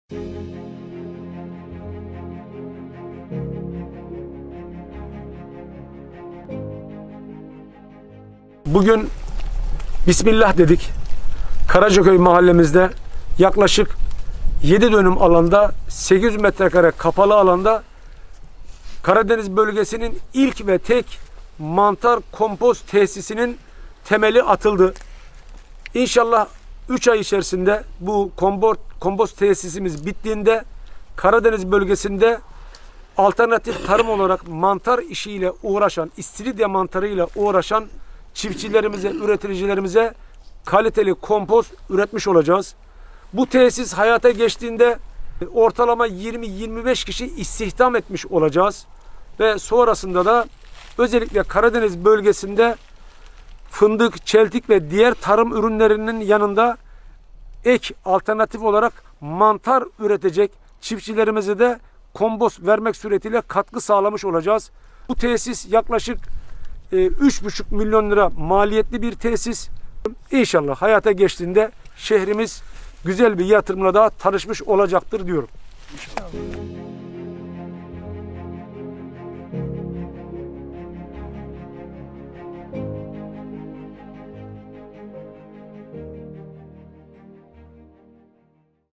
Bugün Bismillah dedik. Karacaköy mahallemizde yaklaşık 7 dönüm alanda 800 metrekare kapalı alanda Karadeniz bölgesinin ilk ve tek mantar kompost tesisinin temeli atıldı. İnşallah 3 ay içerisinde bu kompost tesisimiz bittiğinde Karadeniz bölgesinde alternatif tarım olarak mantar işiyle uğraşan, istiridye mantarıyla uğraşan çiftçilerimize, üreticilerimize kaliteli kompost üretmiş olacağız. Bu tesis hayata geçtiğinde ortalama 20-25 kişi istihdam etmiş olacağız. Ve sonrasında da özellikle Karadeniz bölgesinde fındık, çeltik ve diğer tarım ürünlerinin yanında ek alternatif olarak mantar üretecek çiftçilerimize de kompost vermek suretiyle katkı sağlamış olacağız. Bu tesis yaklaşık 3,5 milyon lira maliyetli bir tesis. İnşallah hayata geçtiğinde şehrimiz güzel bir yatırımla daha tanışmış olacaktır diyorum. İnşallah.